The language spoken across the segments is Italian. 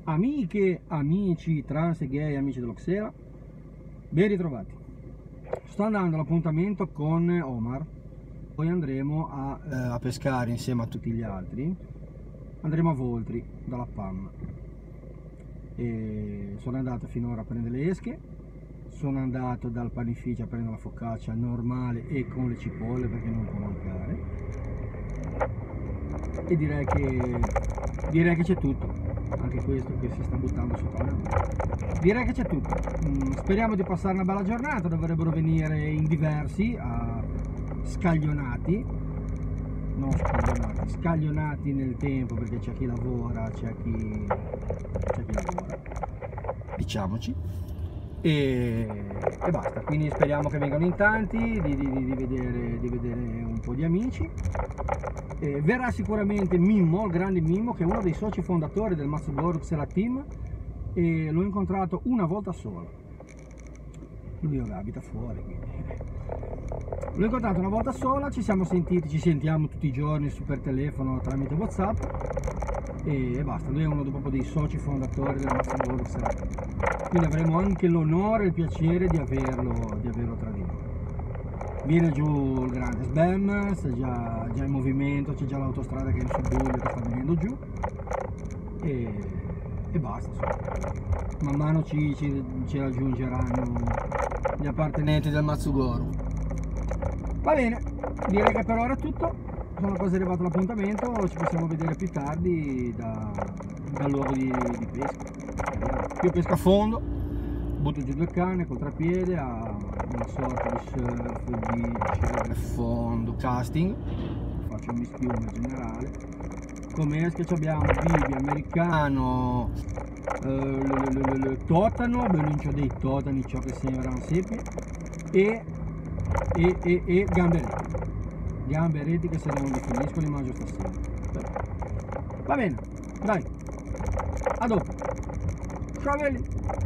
Amiche, amici trans e gay, amici dello Xera, ben ritrovati. Sto andando all'appuntamento con Omar, poi andremo a pescare insieme a tutti gli altri. Andremo a Voltri dalla PAM e sono andato finora a prendere le esche, sono andato dal panificio a prendere la focaccia normale e con le cipolle perché non può mancare, e direi che c'è tutto. Anche questo che si sta buttando sotto la mano. Direi che c'è tutto. Speriamo di passare una bella giornata. Dovrebbero venire in diversi, scaglionati, non scaglionati, scaglionati nel tempo, perché c'è chi lavora, c'è chi lavora, diciamoci, e basta. Quindi speriamo che vengano in tanti, di vedere un po' di amici. Verrà sicuramente Mimmo, il grande Mimmo, che è uno dei soci fondatori del Mazzugoro Xera Team, e l'ho incontrato una volta sola. Lui abita fuori, quindi l'ho incontrato una volta sola, ci siamo sentiti, ci sentiamo tutti i giorni per telefono tramite WhatsApp e basta. Lui è uno proprio dei soci fondatori del Mazzugoro Xera Team, quindi avremo anche l'onore e il piacere di averlo tra di noi. Viene giù il grande Sbam, c'è già in movimento, c'è già l'autostrada che è in subbuglio, che sta venendo giù, e basta. Man mano ci raggiungeranno gli appartenenti del Mazzugoro. Va bene, direi che per ora è tutto. Sono quasi arrivato all'appuntamento, ci possiamo vedere più tardi dal luogo di pesca. Io pesco a fondo, butto giù 2 canne col trapiede a una sorta di surf, beach, fondo, casting, faccio un mischione generale. Come esche abbiamo bibi, americano, totano, belincio dei totani, ciò che sembra una seppia, e gamberetti che se non li finisco li mangio stasera. Va bene, dai, a dopo, ciao belli!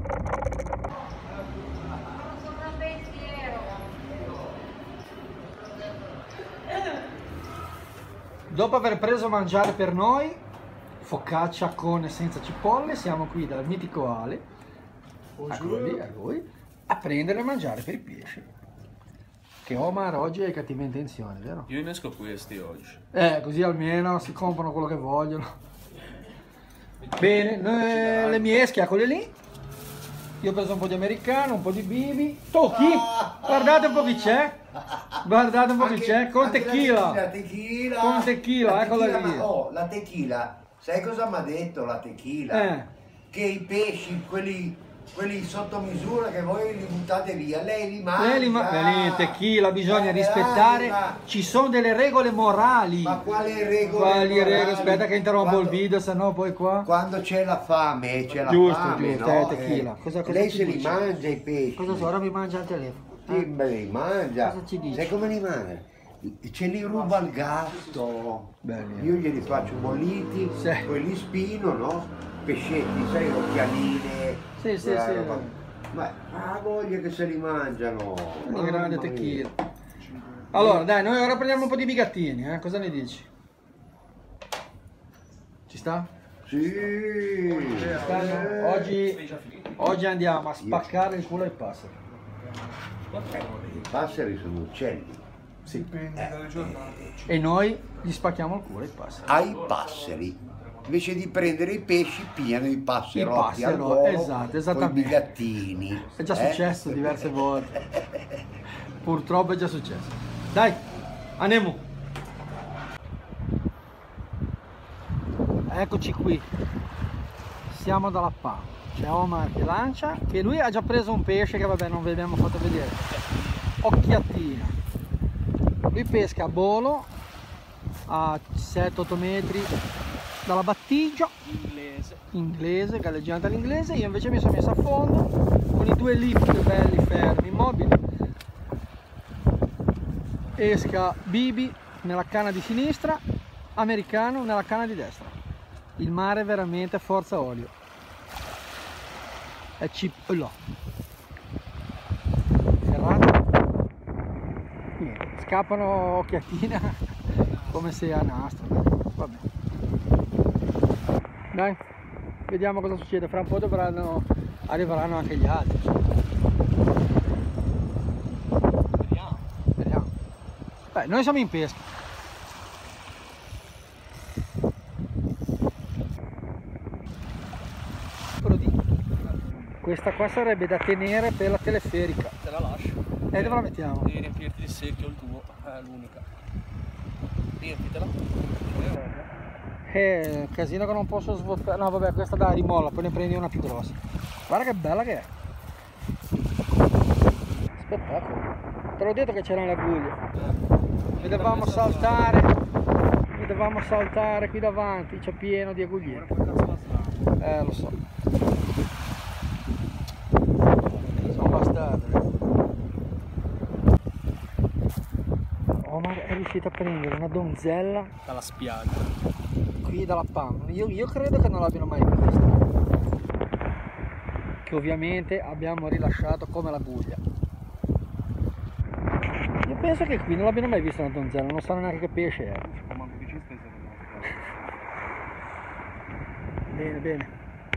Dopo aver preso a mangiare per noi, focaccia con e senza cipolle, siamo qui dal mitico Ale, eccolo lì, a lui, a prendere e mangiare per i pesci. Che Omar oggi ha cattive intenzioni, vero? Io ne esco questi oggi. Così almeno si comprano quello che vogliono. Bene, le mie esche, quelle lì. Io ho preso un po' di americano, un po' di bibi. Tocchi! Guardate un po' chi c'è. Guardate un po' chi c'è. Con tequila. Con tequila, eccola lì. Oh, la tequila. Sai cosa mi ha detto la tequila? Che i pesci, quelli sotto misura che voi li buttate via, lei li mangia. Tequila bisogna rispettare. Ci sono delle regole morali. Ma quali regole? Aspetta che interrompo il video, sennò poi qua. Quando c'è la fame, Giusto, no? Tequila. Cosa lei se dice? li mangia i pesci. Cosa so? Ora mi mangia il telefono. Sì, me li mangia. Cosa ci dici? Sai come li mangia? Ce li ruba il gatto. Bene. Io glieli faccio bolliti, poi li spino, no? Pescetti, sai, occhialine. Sì. Ma ha voglia che se li mangiano. Una grande tequila. Allora, dai, noi ora prendiamo un po' di bigattini, cosa ne dici? Ci sta? Sì. Oggi andiamo a spaccare il culo ai passeri. I passeri sono uccelli. Sì. E noi gli spacchiamo il culo ai passeri. Ai passeri. Invece di prendere i pesci, pigliano i passerotti al volo, esatto, esattamente. con i bigattini. È già successo diverse volte. Purtroppo è già successo. Dai, andiamo. Eccoci qui. Siamo dalla PA. C'è Omar che lancia, che lui ha già preso un pesce che vabbè non vi abbiamo fatto vedere. Occhiatina. Lui pesca a bolo a 7-8 metri dalla battigia inglese, galleggiante all'inglese. Io invece mi sono messo a fondo con i 2 lift belli fermi, immobili. Esca bibi nella canna di sinistra, americano nella canna di destra. Il mare è veramente forza olio. È chip là. Ferrato. Niente, scappano occhiatina come se a nastro. Vabbè. Dai. vediamo cosa succede, fra un po' arriveranno anche gli altri. Vediamo. Beh, noi siamo in pesca. Questa qua sarebbe da tenere per la teleferica. Te la lascio. E dove la mettiamo? Devi riempirti il secchio, il tuo, è l'unica. Riempitela. Casino che non posso svuotare. No vabbè, questa dai, rimolla, poi ne prendi una più grossa. Guarda che bella che è. Spettacolo. Te l'ho detto che c'erano le aguglie. Mi dovevamo saltare qui davanti, c'è pieno di agugliette. Lo so. Sono bastardi. Omar è riuscito a prendere una donzella dalla spiaggia. Qui dalla PAM. Io credo che non l'abbiano mai vista. Che ovviamente abbiamo rilasciato come la guglia. Io penso che qui non l'abbiano mai vista una donzella, non sanno neanche che pesce è. Bene, bene.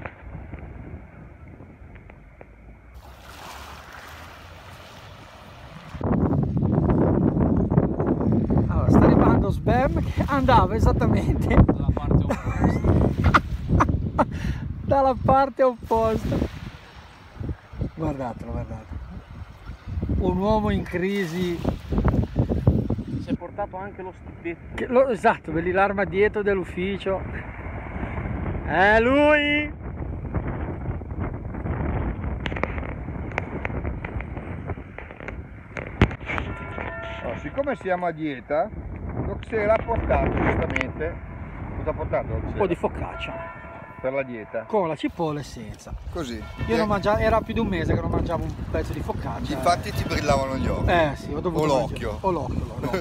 Allora, sta arrivando Sbam che andava esattamente dalla parte opposta. Dalla parte opposta. Guardatelo, guardate. Un uomo in crisi. Si è portato anche lo stippetto. Esatto, vedi l'arma dietro dell'ufficio. È lui! Siccome siamo a dieta, se l'ha portato giustamente. Cosa ha portato? Un po' di focaccia. Per la dieta? Con la cipolla e senza. Così. Io non mangiavo, era più di un mese che non mangiavo un pezzo di focaccia. Infatti ti brillavano gli occhi. Sì, ho dovuto. O l'occhio. O l'occhio.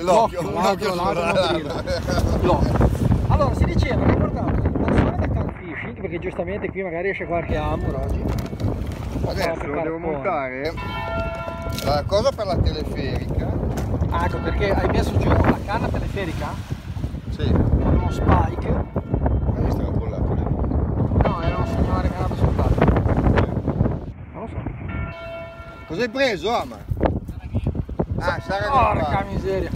L'occhio. Allora, si diceva che portavo una persona da catfishing, perché giustamente qui magari esce qualche amur oggi. Adesso devo montare la cosa per la teleferica. Ah, ecco, perché hai messo giù la canna teleferica? Sì. Con uno spike. Questo era bollato lì. No, era un signore che andava sul lato. Non lo so. Cosa hai preso, Ama? Sarà Porca miseria.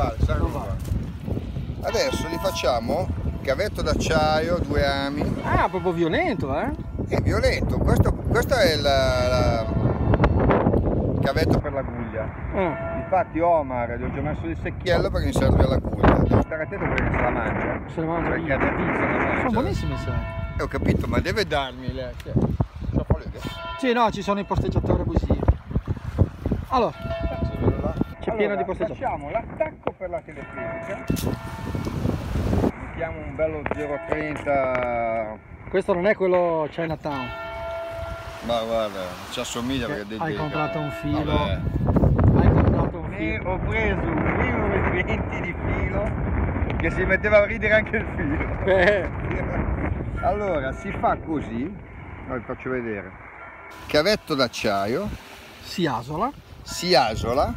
Adesso li facciamo cavetto d'acciaio, 2 ami. Ah, proprio violento, eh? È violento. Questo è il cavetto per la guglia. Infatti Omar gli ho già messo il secchiello perché mi serve la guglia. Devo stare attento perché se la mangia. Se la mangia. Perché da pizza la mangia. Sono buonissime, sai. Ho capito, ma deve darmi le... Sì, no, ci sono i posteggiatori abusivi. Allora, c'è pieno di posteggiatori. Facciamo l'attacco per la teleferica. Mettiamo un bello 0,30. Questo non è quello Chinatown. Ma guarda, ci assomiglia perché hai comprato un filo. Vabbè. Hai comprato un filo. Ho preso un 1,20 di filo che si metteva a ridere anche il filo. Allora si fa così, vi faccio vedere. Cavetto d'acciaio. Si asola. Si asola.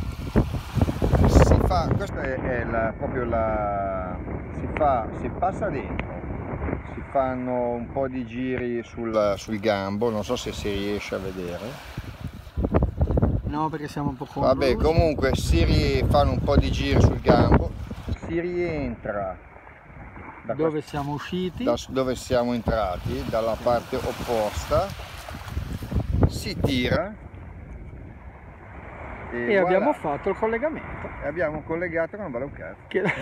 Si fa, questo è proprio la... Si passa dentro. Si fanno un po' di giri sul gambo, non so se si riesce a vedere. No, perché siamo un po' con. Vabbè, comunque fanno un po' di giri sul gambo, si rientra da dove siamo usciti, dove siamo entrati, dalla parte opposta, si tira e voilà. Abbiamo fatto il collegamento. E abbiamo collegato che non vale un cazzo.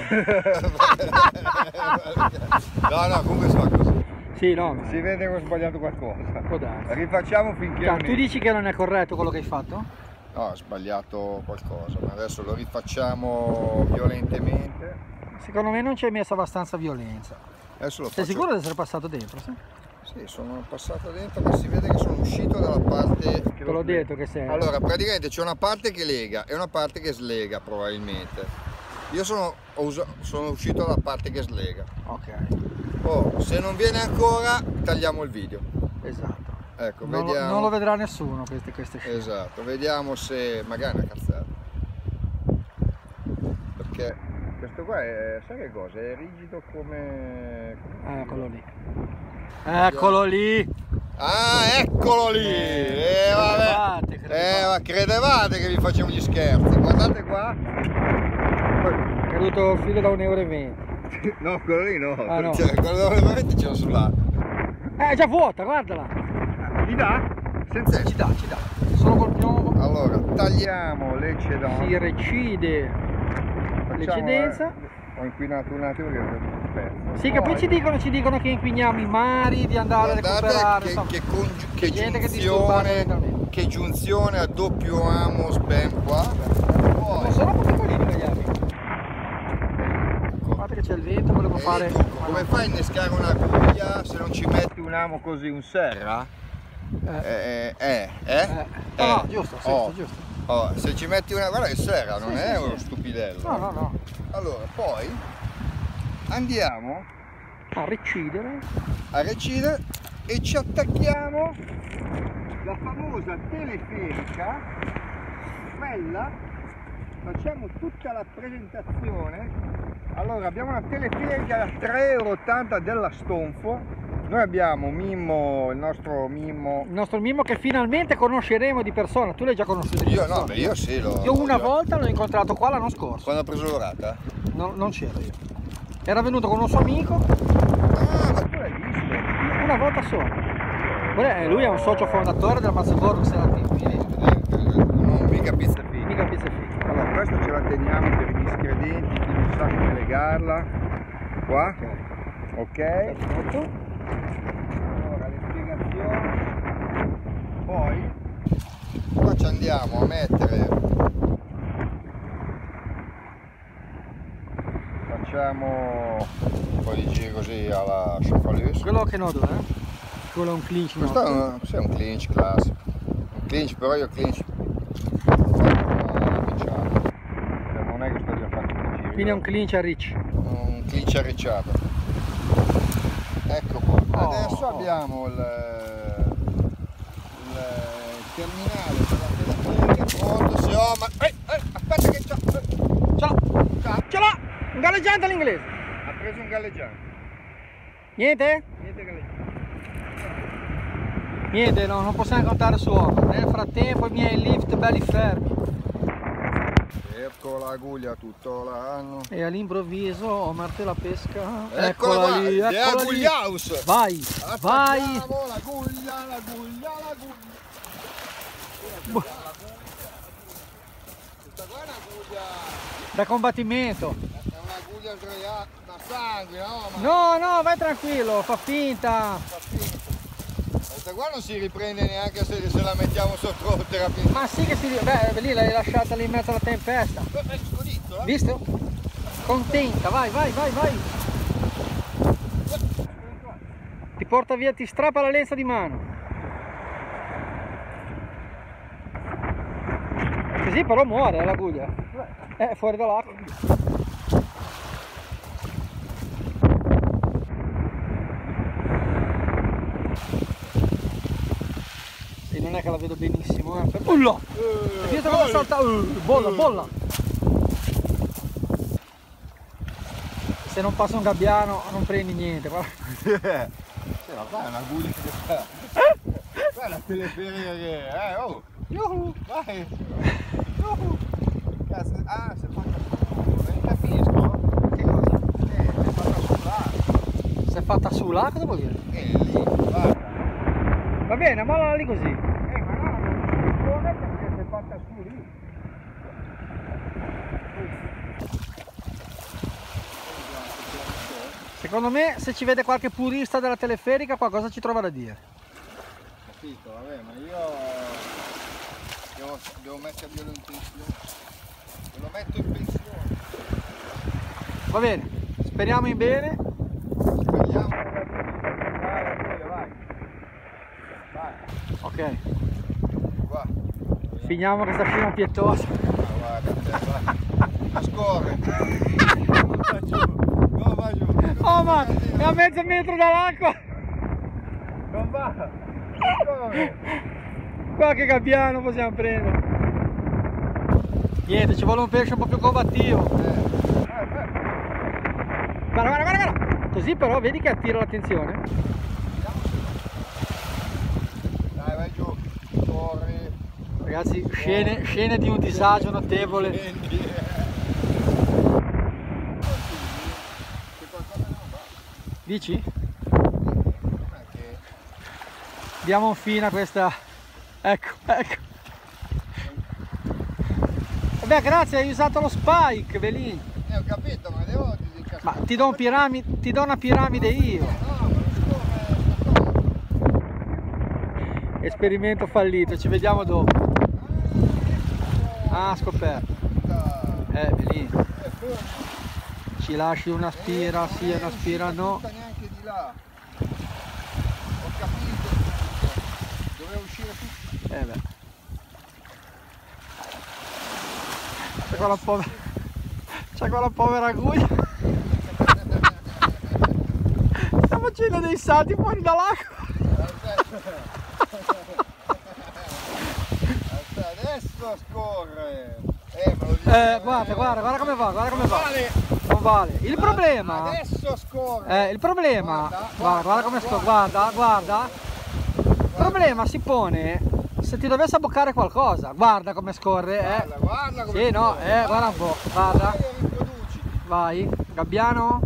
No, comunque si fa così. Sì, no. Si vede che ho sbagliato qualcosa. Può darsi. Rifacciamo finché... Tu dici che non è corretto quello che hai fatto? No, ho sbagliato qualcosa, ma adesso lo rifacciamo violentemente. Secondo me non ci hai messo abbastanza violenza. Adesso lo Sei sicuro di essere passato dentro? Sì? Sì, sono passato dentro, ma si vede che sono uscito dalla parte... Te l'ho detto che sei... Allora, praticamente c'è una parte che lega e una parte che slega probabilmente. Io sono uscito dalla parte che slega. Ok. Se non viene ancora, tagliamo il video. Esatto. Ecco, vediamo. Non lo vedrà nessuno queste scene. Esatto, vediamo se magari è una cazzata. Perché questo qua è, sai che cosa? È rigido come... Eccolo lì. Eccolo lì! Ah, eccolo lì! Vabbè. Ma credevate che vi facevo gli scherzi? Guardate qua. È caduto il filo da 1,20 €. No, quello lì no. Ah, no. Cioè, quello da 1,20 € ce l'ho sulla. È già vuota, guardala! Gli dà? Senza Ci dà. Solo col piombo. Allora, tagliamo l'eccedenza. Si recide l'eccedenza. Ho inquinato un attimo che ho venuto un pezzo. Sì, che poi ci dicono che inquiniamo i mari, di andare a recuperare. Che giunzione a doppio amos ben qua. Non sono un po' piccolini gli ami. Guardate che c'è il vento, volevo fare. Come fai a innescare una guglia se non ci metti un amo così, un serra? No, giusto, giusto. Oh, se ci metti una, guarda che serra, non è uno stupidello. No. Allora, poi andiamo a recidere e ci attacchiamo la famosa teleferica, quella, facciamo tutta la presentazione. Allora, abbiamo una teleferica da 3,80 € della Stonfo. Noi abbiamo Mimmo, il nostro Mimmo che finalmente conosceremo di persona. Tu l'hai già conosciuto di persona? No, io sì. Io una volta l'ho incontrato qua l'anno scorso. Quando ha preso l'orata? No, non c'ero io. Era venuto con un suo amico. Ah, ma tu l'hai visto? Una volta solo. Lui è un socio fondatore del Mazzaborgo Seratini. Non mica pizza figa. Mica pizza figa. Allora, questo ce la teniamo per i miscredenti, chi non sa come legarla. Qua. Ok. Perfetto. Allora, le spiegazioni. Poi qua ci andiamo a mettere. Facciamo un po' di giri così alla chafalus. Quello che nodo, quello è un clinch. Questo è un clinch classico. Un clinch, però io clinch non è che sto già facendo un giro. Quindi è un clinch a ricci. Un clinch arricciato. Ecco qua. Adesso abbiamo il terminale per la teleferica pronto. Aspetta che c'ho. Ce l'ha! Un galleggiante all'inglese! Ha preso un galleggiante. Niente? Niente galleggiante. Niente, no, non possiamo contare su Omar. Nel frattempo i miei lift belli fermi. Cerco l'aguglia tutto l'anno. E all'improvviso Omar te la pesca. Eccola lì, eccola lì. Vai, vai. L'aguglia. Questa qua è un'aguglia Da combattimento. È un'aguglia sdraiata, da sangue, no? No, vai tranquillo, fa finta. Questa qua non si riprende neanche se la mettiamo sotto terapia. Ma sì che lì l'hai lasciata lì in mezzo alla tempesta. Visto? Contenta, vai. Ti porta via, ti strappa la lenza di mano. Così però muore l'aguglia. È fuori dall'acqua. E non è che la vedo benissimo, Ulla! È dietro come salta! Bolla! Se non passa un gabbiano non prendi niente, guarda. Ma qua è un'aguglia che fa. Qua è la teleferica che vai! Cazzo, si è fatta su, non capisco. Che cosa? Si è fatta su là. Si è fatta su là? Cosa vuol dire? Lì, guarda. Va bene, mollala lì così. Ma no, non risponde perché si è fatta su lì. Secondo me se ci vede qualche purista della teleferica qualcosa ci trova da dire. Capito, vabbè, ma io devo metterglielo in pensione. Lo metto in pensione. Va bene, speriamo in bene. Speriamo vai. Ok. Qua. Finiamo questa scena pietosa. Guarda, ma scorre. Non va giù. Oh, ma è a mezzo metro dall'acqua. Non va. Qualche gabbiano possiamo prendere. Niente, ci vuole un pesce un po' più combattivo. Guarda, guarda, guarda, guarda. Così però vedi che attira l'attenzione. Dai, vai giù, corri. Ragazzi, scene di un disagio notevole. Dici? Diamo un fine a questa. Ecco, ecco. Vabbè, grazie, hai usato lo spike, Velin. Ho capito, ma devo disincastrare. Ma ti do una piramide io. Esperimento fallito, ci vediamo dopo. Ah, scoperto. Velin. Ci lasci una spira, sì, una spira no. Neanche di là. Ho capito. Doveva uscire tutto. Beh. C'è quella povera aguglia. Sta facendo dei salti fuori dall'acqua. Adesso scorre. Guarda come va, guarda come va. Non vale. Il problema. Adesso scorre. Il problema. Guarda come sto, guarda. Il problema si pone se ti dovesse abboccare qualcosa. Guarda come scorre, Guarda come sì, no, scorre. guarda un po', guarda. Vai, Gabbiano.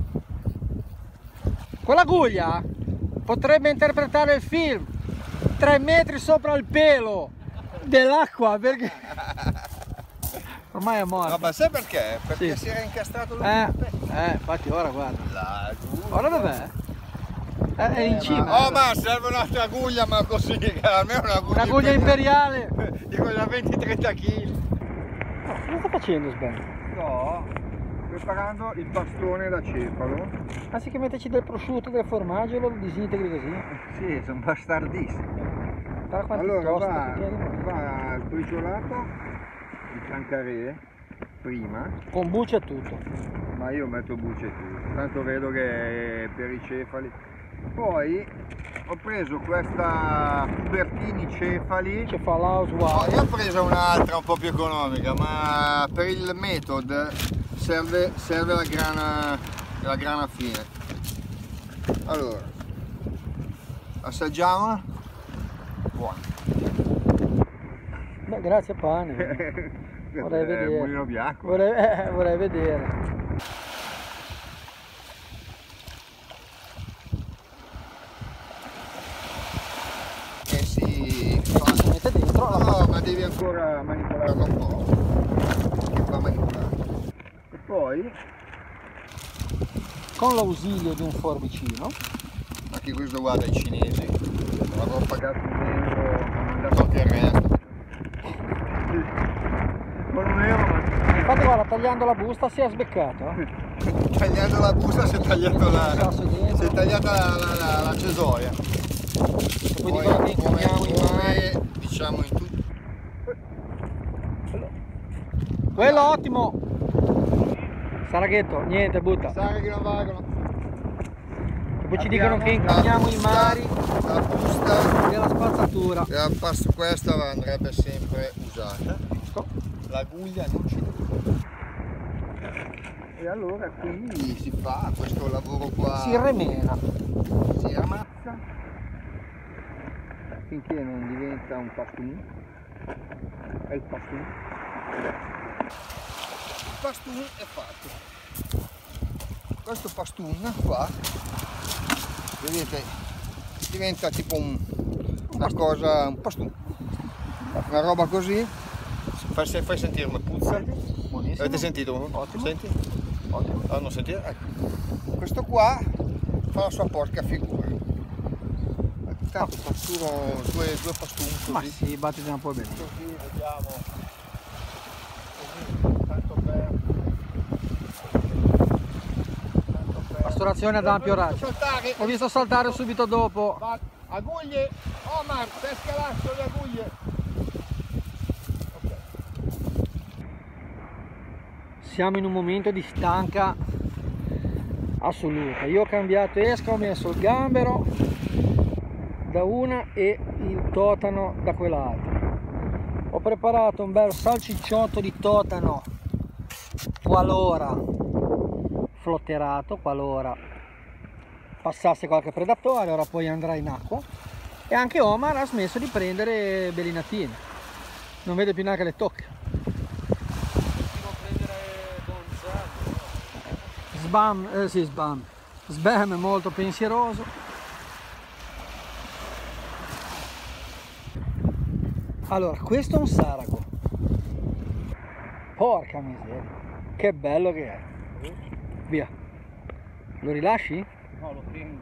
Quell'aguglia potrebbe interpretare il film 3 metri sopra il pelo dell'acqua, perché ormai è morto. No, ma sai perché? Perché Sì. si era incastrato infatti ora guarda. Laggiù. Ora dov'è? È in cima. Oh, ma serve un'altra aguglia, ma così, almeno Un'aguglia imperiale. di quella 20-30 kg. Cosa sta facendo Sven? No, preparando il bastone da cefalo. Anziché metterci del prosciutto, del formaggio, lo disintegri così. Sì, sono bastardissimi. Guarda quanti Allora toast va che tieni. sbriciolato il cancarè prima, Con buccia e tutto. ma io metto bucce e tutto, tanto vedo che è per i cefali. Poi ho preso questa Bertini cefali. Cefalaus No, wow. io ho preso un'altra un po' più economica, ma per il metodo serve la grana fine. Allora, assaggiamola. Buona. Beh, grazie pane. Vorrei vedere. Mulino bianco. Vorrei vedere. Che si fa. Si mette dentro la No, ma devi ancora manipolarlo un po'. Che va manipolato. E poi, con l'ausilio di un forbicino. anche questo guarda i cinesi. L'avevo pagato un euro, ho mandato anche il resto. Con un euro, ma Infatti guarda, tagliando la busta si è sbeccato. tagliando la busta si è tagliato Sasso dentro. si è tagliata la cesoia. E poi dicono che incliniamo i mari. Diciamo in tutto. Quello ottimo. Saraghetto, niente, butta. Sai che non valgono. E poi ci dicono che incliniamo i mari La busta della spazzatura. questa andrebbe sempre usata. L'aguglia non ci deve. E allora qui si fa questo lavoro qua. Si remena. Si ammazza finché non diventa un pastun. È il pastun. Il pastun è fatto. Questo pastun qua, vedete, diventa tipo una cosa, un pastun. Una roba così. Fai sentire come puzza. Buonissimo. Avete sentito? Ottimo. Senti? Ottimo. Ah, non sentire? Ecco. Questo qua fa la sua porca figura. Tanto pasturo due pastun Ma così. sì, battiti un po' bene. Così vediamo. Così, tanto per. Pasturazione ad ampio raggio. Saltare. Ho visto saltare subito dopo. Aguglie. Omar, pesca l'asso le aguglie. Siamo in un momento di stanca assoluta. Io ho cambiato esca, ho messo il gambero da una e il totano da quell'altra. Ho preparato un bel salcicciotto di totano qualora flotterato qualora passasse qualche predatore, ora poi andrà in acqua. E anche Omar ha smesso di prendere bellinatine, non vede più neanche le tocche. Continuo a prendere Gonzago. Sbam, sì, Sbam. Sbam è molto pensieroso. Allora, questo è un sarago. Porca miseria, che bello che è. Via. Lo rilasci? No, lo tengo.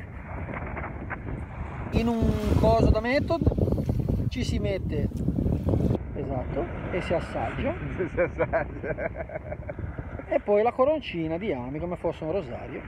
In un coso da method ci si mette, esatto, e si assaggia. E poi la coroncina di ami come fosse un rosario.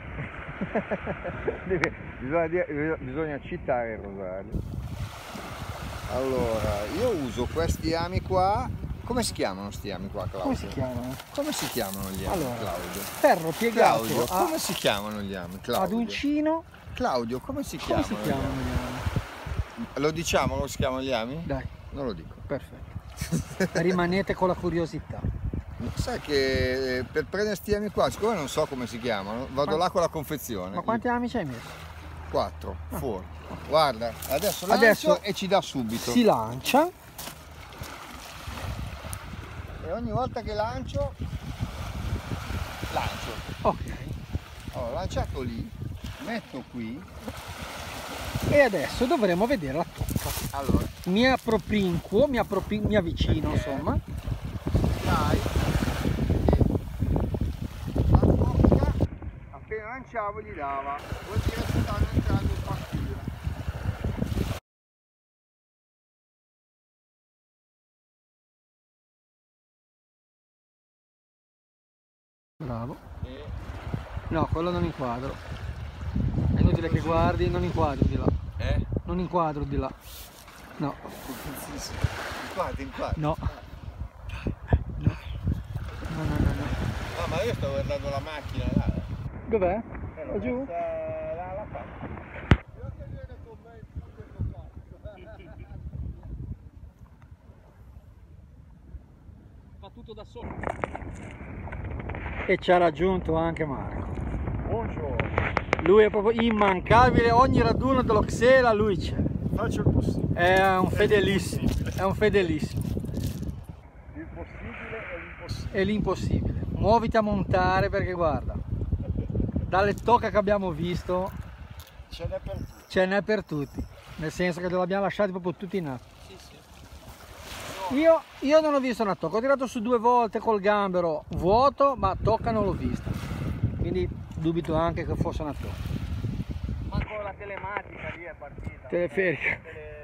Bisogna citare il rosario. Allora, io uso questi ami qua. Come si chiamano sti ami qua, Claudio? Come si chiamano? Come si chiamano gli ami, Allora, Claudio? ferro piegato Claudio, come si chiamano gli ami, Claudio? ad uncino. Claudio, come si Come chiamano? si chiamano gli ami? Lo diciamo come si chiamano gli ami? Dai, Non lo dico. perfetto. Rimanete con la curiosità. Sai che per prendere sti ami qua, siccome non so come si chiamano, vado là con la confezione. Ma quanti ami ci hai messo? 4, fuori. Guarda, adesso lancio e ci dà subito. Si lancia. E ogni volta che lancio. Ok. Ho lanciato lì, metto qui. E adesso dovremo vedere la tocca. Allora, Mi appropinquo, mi avvicino, insomma. dai. La tocca, appena lanciavo gli dava. Vuol dire che stanno entrando in partita. Bravo. No, quello non inquadro. È inutile che guardi, non inquadro di là. Non inquadro di là. No. Inquadri. No. No. No. No, ma io sto guardando la macchina là. Dov'è? Giù? La fa. Fa tutto da solo. E ci ha raggiunto anche Marco. Buongiorno. Lui è proprio immancabile, ogni raduno dello Xela lui c'è. Faccio il possibile. È un fedelissimo, è un fedelissimo. Il possibile è l'impossibile. È l'impossibile. Muoviti a montare perché guarda, dalle tocche che abbiamo visto Ce n'è per tutti. ce n'è per tutti. Nel senso che li abbiamo lasciati proprio tutti in acqua. Sì, sì. Io non ho visto una tocca, ho tirato su 2 volte col gambero vuoto, ma tocca non l'ho vista. Quindi dubito anche che fosse una tocca. Manco la telematica lì è partita. Teleferica.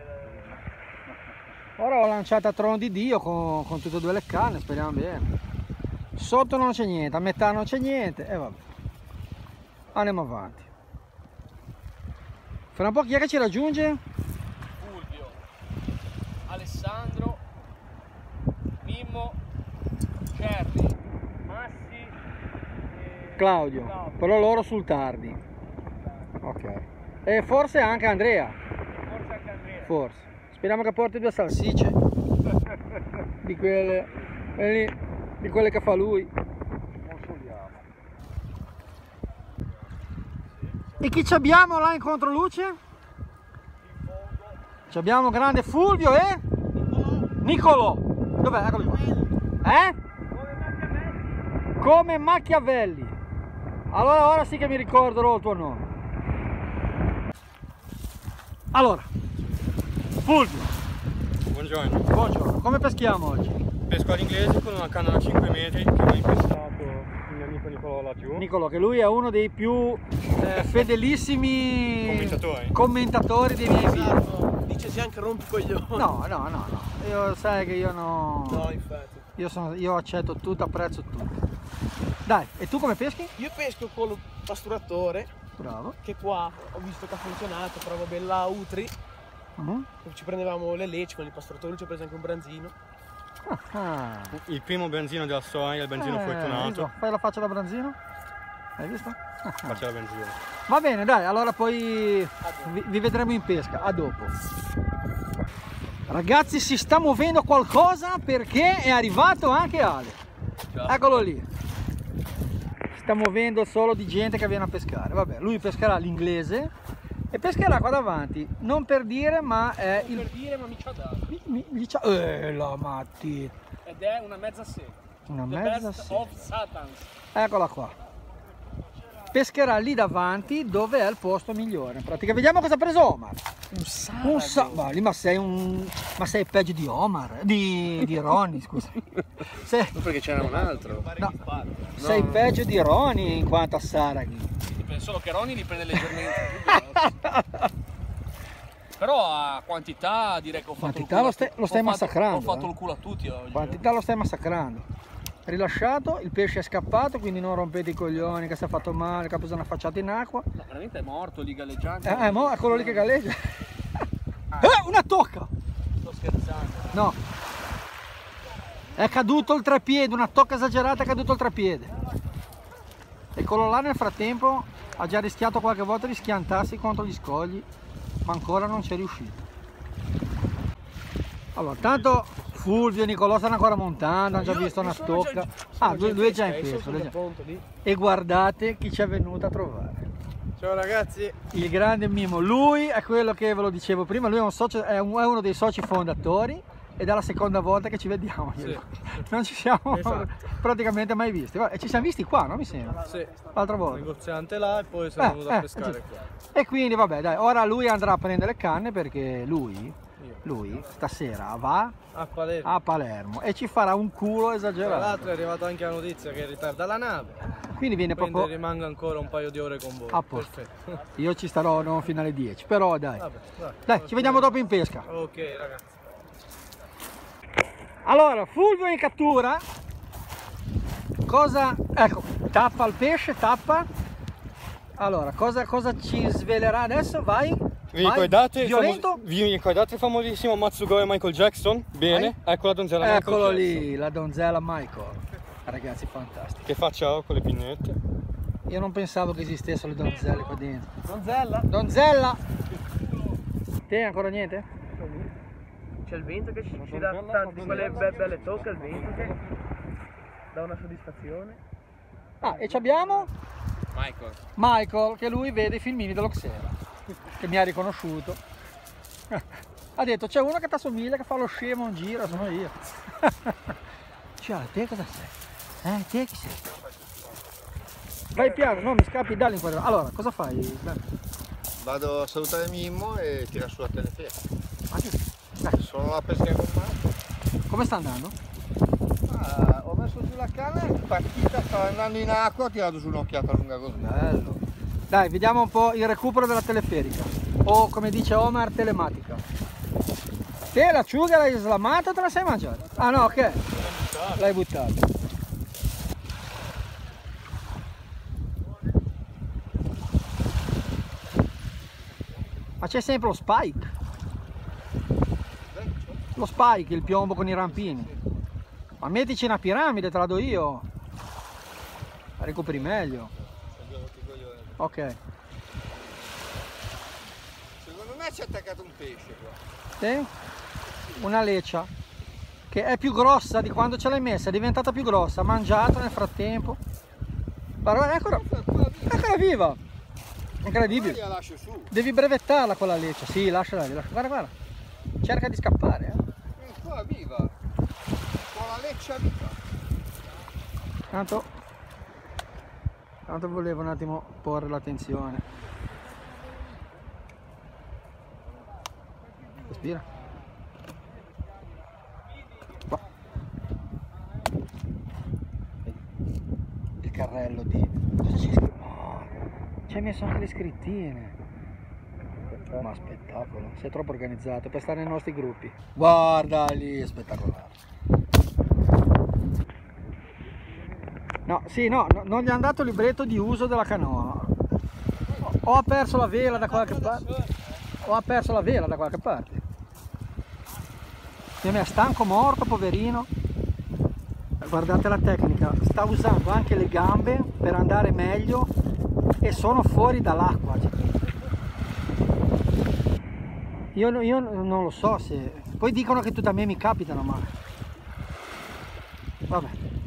Ora ho lanciato a trono di Dio con tutte e 2 le canne, speriamo bene. Sotto non c'è niente, a metà non c'è niente e vabbè. Andiamo avanti. Fra un po' chi è che ci raggiunge? Fulvio, Alessandro, Mimmo, Cerri, Massi e Claudio, però loro sul tardi. Ok. E forse anche Andrea. Forse anche Andrea. Forse. Speriamo che porti 2 salsicce. Di quelle che fa lui. E chi ci abbiamo là in controluce? Ci abbiamo grande Fulvio e? Nicolò. Dov'è? Eccolo qua. Come Machiavelli. Allora ora sì che mi ricorderò il tuo nome. Allora, Fulvio. Buongiorno, Buongiorno. Come peschiamo oggi? pesco all'inglese con una canna da 5 metri che mi ha impestato il mio amico Nicolò laggiù. Nicolò, che lui è uno dei più fedelissimi commentatori dei miei video. Dice si anche rompicoglioni. No. Io sai che io No, infatti. io accetto tutto, apprezzo tutto. Dai, e tu come peschi? Io pesco con il pasturatore, Bravo. che qua ho visto che ha funzionato, però vabbè, la Utri, ci prendevamo le lecce con il pasturatore, lui ci ha preso anche un branzino. Ah. Il primo benzino della storia, il benzino fortunato. Fai la faccia da branzino? Hai visto? Faccia la benzina. Va bene, dai, allora poi vi vedremo in pesca. A dopo. Ragazzi, si sta muovendo qualcosa perché è arrivato anche Ale. Eccolo lì. sta muovendo solo di gente che viene a pescare. Vabbè, lui pescherà l'inglese e pescherà qua davanti, non per dire, ma è non per dire, ma mi ci ha dato. La Matti. Ed è una mezza sera. Una The mezza best sera. of Satans. Eccola qua. Pescherà lì davanti dove è il posto migliore. In pratica, vediamo cosa ha preso Omar. Un sarago. Ma sei peggio di Omar, di Ronnie, scusa. Non perché c'era un altro. No, sei peggio di Ronnie in quanto a saraghi. Solo che Ronnie li prende leggermente più grossi. Però a quantità direi che ho fatto Quantità lo stai massacrando. Ho fatto il culo a tutti oggi. Quantità lo stai massacrando. Rilasciato, il pesce è scappato, quindi non rompete i coglioni che si è fatto male, che ha preso una facciata in acqua. No, veramente è morto lì galleggiante. È quello lì che galleggia. Una tocca! Sto scherzando. No. È caduto il treppiede, una tocca esagerata, è caduto il treppiede. E quello là nel frattempo ha già rischiato qualche volta di schiantarsi contro gli scogli, ma ancora non ci è riuscito. Allora, tanto Fulvio e Nicolò stanno ancora montando, hanno già visto una stocca. Lui è già in peso. E guardate chi ci è venuto a trovare. Ciao ragazzi. Il grande Mimo. Lui è quello che ve lo dicevo prima, lui è, è uno dei soci fondatori ed è la seconda volta che ci vediamo. Sì. Non ci siamo praticamente mai visti. E ci siamo visti qua, no? Mi sembra. Sì. L'altra volta. Negoziante là e poi sono venuto a pescare qua. E quindi vabbè, dai, ora lui andrà a prendere le canne perché lui stasera va a Palermo e ci farà un culo esagerato. Tra l'altro è arrivata anche la notizia che ritarda la nave, quindi viene proprio, rimango ancora un paio di ore con voi. A posto. Perfetto. Io ci starò non fino alle 10, però dai. Vabbè, Dai, ci vediamo dopo in pesca. Ok ragazzi. Allora, Fulvio in cattura. Ecco, tappa il pesce, tappa. Allora, cosa ci svelerà adesso? Vai. Vi ricordate il famosissimo Matsugoi Michael Jackson? Bene, ecco la donzella Michael Eccolo Jackson. lì, la donzella Michael. Ragazzi, fantastico. Che faccia ho con le pinnette? Io non pensavo che esistessero le donzelle qua dentro. Donzella? Donzella! Te ancora niente? C'è il vento che ci dà tante quelle belle tocche, il vento che dà una soddisfazione. E ci abbiamo Michael, che lui vede i filmini dello Xera, che mi ha riconosciuto. Ha detto c'è uno che ti assomiglia, che fa lo scemo un giro, sono io. Cioè, te cosa sei? Te chi sei? Vai piano, no, mi scappi dall'inquadratura. Allora, cosa fai? Vado a salutare Mimmo e tira su la teleferia. Dai. Sono la pesca con me. Come sta andando? Ho messo giù la canna, è partita, stava andando in acqua, ho tirato su un'occhiata lunga così. Bello. Dai, vediamo un po' il recupero della teleferica. O come dice Omar, telematica. Te l'acciuga l'hai slamata o te la sei mangiata? Ah no, ok. L'hai buttata. Ma c'è sempre lo spike. Lo spike, il piombo con i rampini. Ma mettici una piramide, te la do io. La recuperi meglio. Ok. Secondo me ci è attaccato un pesce qua. Sì? Una leccia che è più grossa di quando ce l'hai messa, è diventata più grossa, ha mangiato nel frattempo. Guarda, eccola viva! Incredibile. La lascio su. Devi brevettarla quella leccia. Sì, lasciala. Guarda. Cerca di scappare. È qua viva. Con la leccia viva. Tanto volevo un attimo porre l'attenzione. Respira. Qua. Il carrello di... Cosa c'è scritto? Oh, ci hai messo anche le scrittine. Ma spettacolo, sei troppo organizzato per stare nei nostri gruppi. Guarda lì, è spettacolare. No, sì, no, non gli hanno dato il libretto di uso della canoa. O ha perso la vela da qualche parte. Mi è stanco morto, poverino. Guardate la tecnica, sta usando anche le gambe per andare meglio e sono fuori dall'acqua. Io non lo so se... Poi dicono che tutte a me mi capitano, ma... Vabbè.